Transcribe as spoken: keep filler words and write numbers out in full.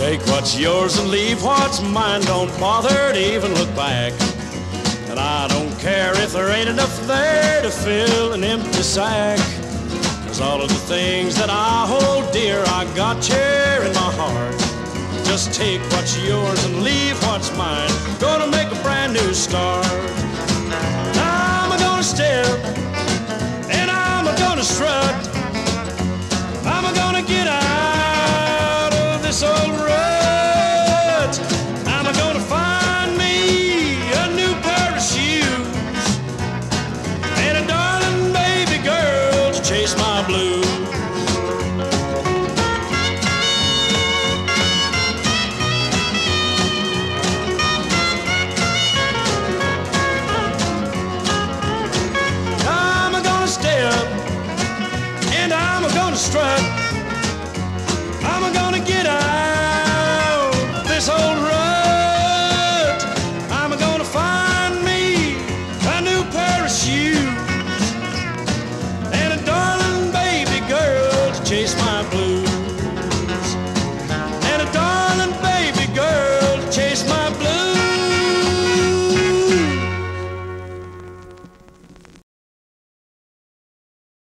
Take what's yours and leave what's mine. Don't bother to even look back. And I don't care if there ain't enough there to fill an empty sack. 'Cause all of the things that I hold dear, I got here in my heart. Just take what's yours and leave what's mine. Gonna make a brand new start. I'm gonna step and I'm gonna strut. I'm gonna get out of this old rut. I'm gonna find me a new pair of shoes and a darling baby girl to chase my blues. Strut. I'm gonna get out this old rut. I'm gonna find me a new pair of shoes and a darling baby girl to chase